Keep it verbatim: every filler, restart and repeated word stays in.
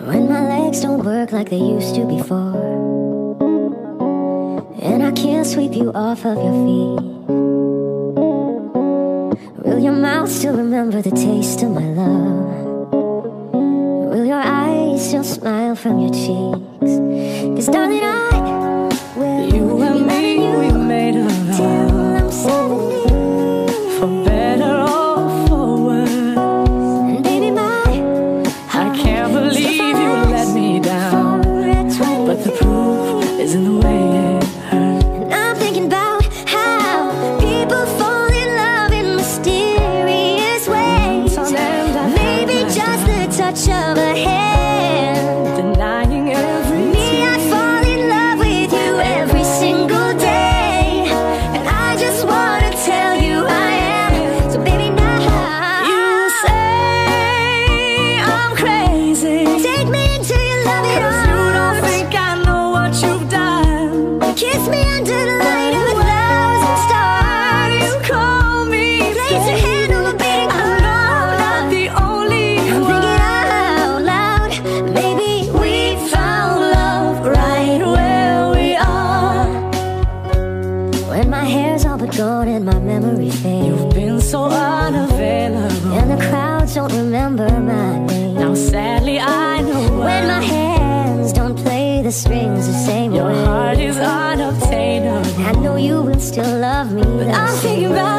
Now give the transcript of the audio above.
When my legs don't work like they used to before, and I can't sweep you off of your feet, will your mouth still remember the taste of my love? Will your eyes still smile from your cheeks? Cause darling, I will. You and me, we made a vow till I'm seventy, for better or for worse. and baby, my I can't believe you let me down, but the proof is in the way it hurts. And I'm thinking about how people fall in love in mysterious ways. Maybe just the touch of a hand, Denying every me, I fall in love with you every single day. And I just wanna tell you I am. So baby, now You say I'm crazy, take me into your loving cause you don't arms. think I know what you've done. Kiss me under the light of a thousand stars. You call me, Place your hand on my beating I know I'm not heart. the only I'm one. thinking out loud, maybe we found love right where we are. When my hair's all but gone and my memory fades, You've been so unavailable. and the crowds don't remember my name. Now sadly I know When my hands don't play the strings the same your way, heart is unobtainable. I know you will still love me. But I'm thinking about